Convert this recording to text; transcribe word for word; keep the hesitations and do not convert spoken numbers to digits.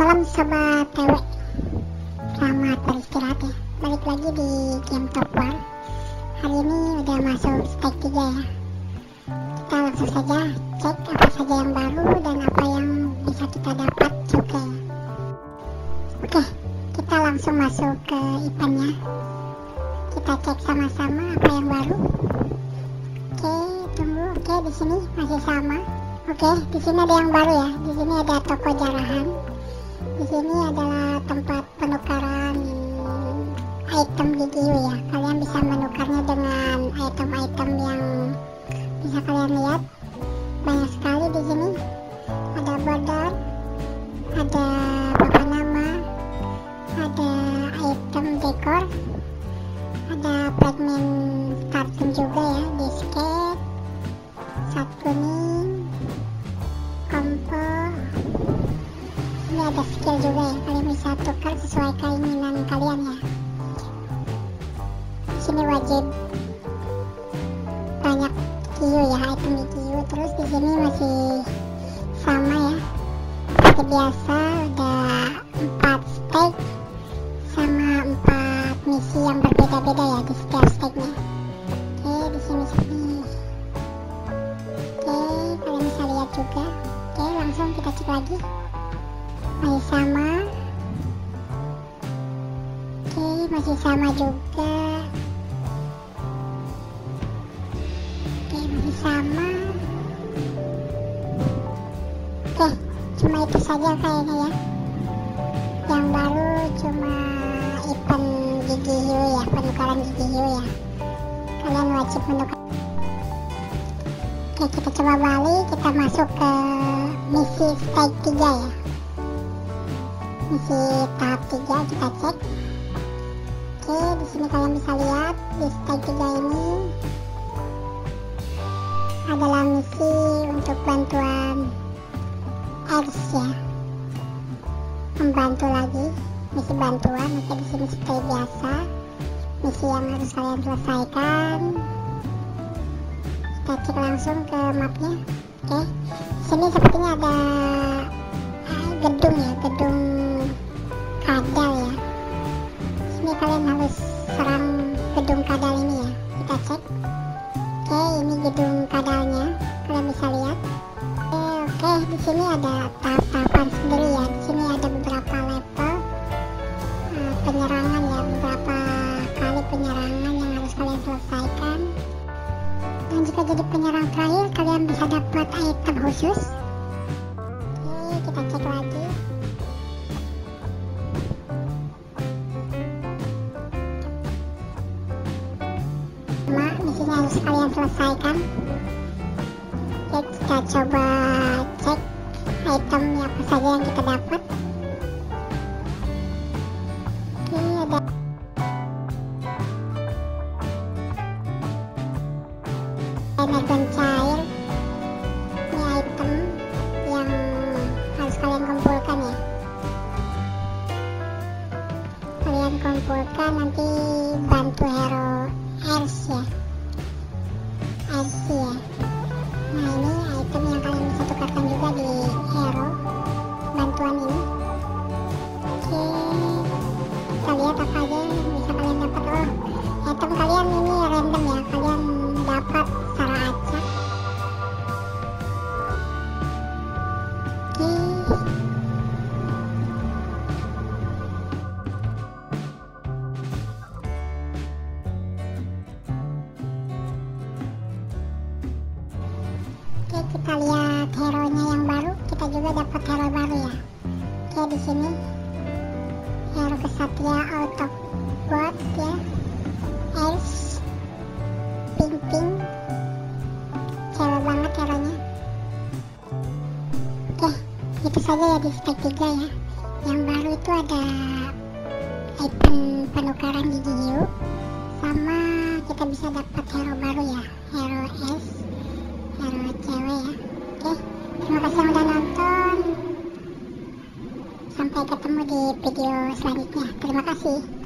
Malam sobat T W, selamat beristirahat ya. Balik lagi di game Top War. Hari ini udah masuk stage tiga ya. Kita langsung saja cek apa saja yang baru dan apa yang bisa kita dapat juga ya. Oke, kita langsung masuk ke eventnya. Kita cek sama-sama apa yang baru. Oke, tunggu. Oke, di sini masih sama. Oke, di sini ada yang baru ya. Di sini ada toko jarahan. Di sini adalah tempat penukaran item gigi ya. Kalian bisa menukarnya dengan item-item yang bisa kalian lihat. Banyak sekali di sini. Ada border, ada papan nama, ada item dekor, ada fragment kartun juga ya, disket, sat kuning, kompo. Ini ada skill juga ya, kalian bisa tukar sesuai keinginan kalian ya. Di sini wajib banyak Q ya, item di Q. Terus di sini masih sama ya, seperti biasa ada empat stake sama empat misi yang berbeda-beda ya di setiap stake-nya. Oke, di sini sini. Oke, kalian bisa lihat juga. Oke, langsung kita cek lagi. Masih sama. Oke, masih sama juga. Oke, masih sama. Oke, cuma itu saja kayaknya ya. Yang baru cuma event gigi hiu ya, penukaran gigi hiu ya. Kalian wajib menukar. Oke, kita coba balik, kita masuk ke misi stage tiga ya. Misi tahap tiga kita cek. Oke, di sini kalian bisa lihat di stage tiga ini adalah misi untuk bantuan Ers ya. Membantu lagi, misi bantuan. Oke, di sini seperti biasa, misi yang harus kalian selesaikan. Kita cek langsung ke mapnya. Oke, di sini sepertinya ada gedung ya, gedung kadal ya. Sini kalian harus serang gedung kadal ini ya. Kita cek. Oke, ini gedung kadalnya, kalian bisa lihat. Oke, oke, di sini ada tahap-tahapan sendiri ya. Di sini ada beberapa level uh, penyerangan ya, beberapa kali penyerangan yang harus kalian selesaikan. Dan jika jadi penyerang terakhir, kalian bisa dapat item khusus. Oke, kita cek lagi. Nah, misinya harus kalian selesaikan. Oke, kita coba cek item apa saja yang kita dapat. Oke, ada energon cair. Ini item yang harus kalian kumpulkan ya. Kalian kumpulkan nanti bantu hero Ers ya. Ers ya. Nah, ini item yang kalian bisa tukarkan juga di hero bantuan ini. Oke, kita lihat apa aja yang bisa kalian dapat. Oh, item kalian ini random ya, kalian dapat secara acak. Oke, Oke, kita lihat hero-nya yang baru. Kita juga dapat hero baru ya. Oke, di sini hero kesatria Autobot ya. Ers, pink pink, cewek banget hero-nya. Oke, itu saja ya di stage tiga ya. Yang baru itu ada item penukaran gigi hiu, sama kita bisa dapat hero baru ya, hero S, hero cewek ya. Oke, terima kasih yang udah nonton. Sampai ketemu di video selanjutnya. Terima kasih.